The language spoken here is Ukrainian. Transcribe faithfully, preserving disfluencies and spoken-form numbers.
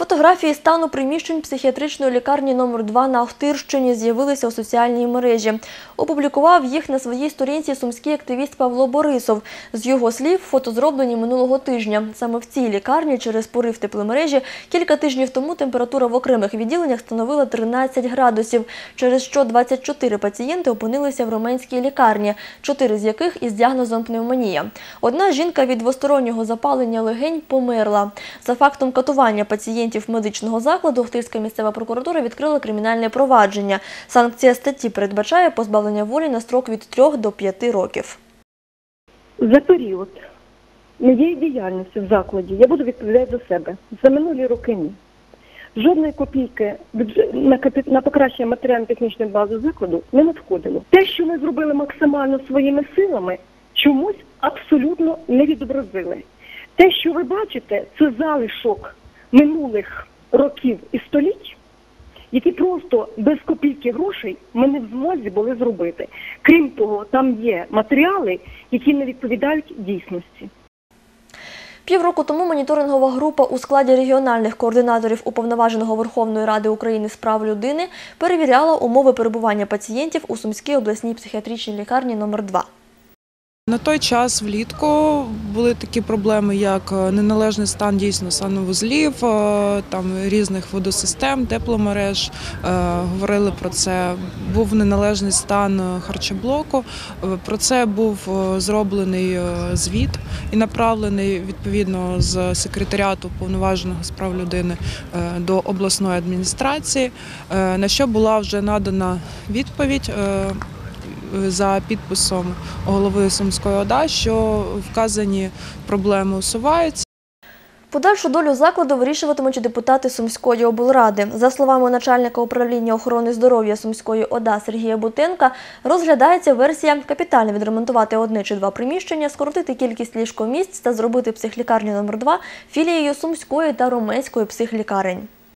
Фотографії стану приміщень психіатричної лікарні номер два на Охтирщині з'явилися у соціальній мережі. Опублікував їх на своїй сторінці сумський активіст Павло Борисов. З його слів, фото зроблені минулого тижня. Саме в цій лікарні через порив тепломережі кілька тижнів тому температура в окремих відділеннях становила тринадцять градусів, через що двадцять чотири пацієнти опинилися в Роменській лікарні, чотири з яких із діагнозом пневмонія. Одна жінка від двостороннього запалення легень померла. За фактом катування пацієнтів медичного закладу Охтирська місцева прокуратура відкрила кримінальне провадження. Санкція статті передбачає позбавлення волі на строк від трьох до п'яти років. За період моєї діяльності в закладі я буду відповідати за себе. За минулі роки ні. Жодної копійки на покращення матеріально-технічної бази закладу не надходило. Те, що ми зробили максимально своїми силами, чомусь абсолютно не відобразили. Те, що ви бачите, це залишок минулих років і століть, які просто без копійки грошей ми не в змозі були зробити. Крім того, там є матеріали, які не відповідають дійсності. Півроку тому моніторингова група у складі регіональних координаторів Уповноваженого Верховної Ради України з прав людини перевіряла умови перебування пацієнтів у Сумській обласній психіатричній лікарні номер два. На той час влітку були такі проблеми, як неналежний стан дійсно санвузлів, там різних водосистем, тепломереж. Говорили про це. Був неналежний стан харчоблоку. Про це був зроблений звіт і направлений відповідно з секретаріату Уповноваженого з прав людини до обласної адміністрації, на що була вже надана відповідь за підписом голови Сумської ОДА, що вказані проблеми усуваються. Подальшу долю закладу вирішуватимуть депутати Сумської облради. За словами начальника управління охорони здоров'я Сумської ОДА Сергія Бутенка, розглядається версія капітально відремонтувати одне чи два приміщення, скоротити кількість ліжкомісць та зробити психлікарню номер два філією Сумської та Роменської психлікарень.